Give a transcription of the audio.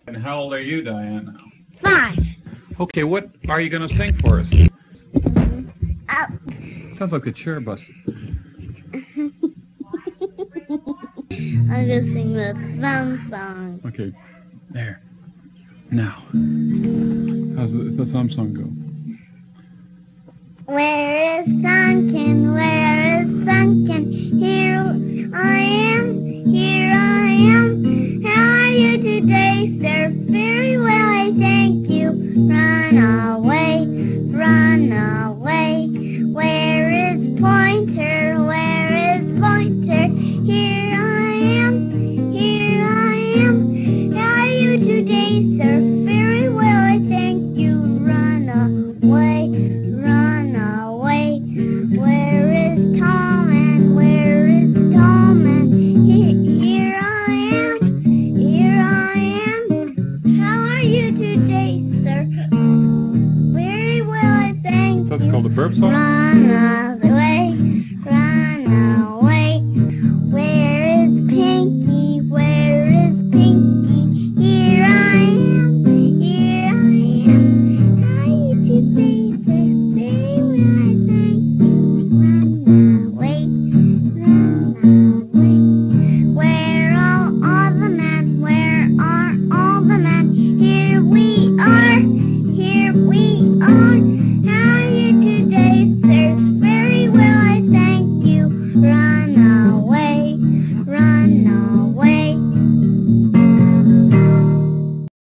And how old are you, Diane? 5. Okay, what are you going to sing for us? Oh. Sounds like a chair bus. I'm going to sing the thumb song. Okay, there. Now, how's the thumb song go? Where is sunken, where is sunken? Here I am, here I am. How are you today, sir? Very well, I thank you. Run away, run away. Where is Pointer, where is Pointer? Here I am, here I am. How are you today, sir? Very well, I thank you. Run away, run away. Where is Tom and where is Tom? And here I am, here I am. How are you today, sir? Very well, I thank you. So it's called a burp song? Run away.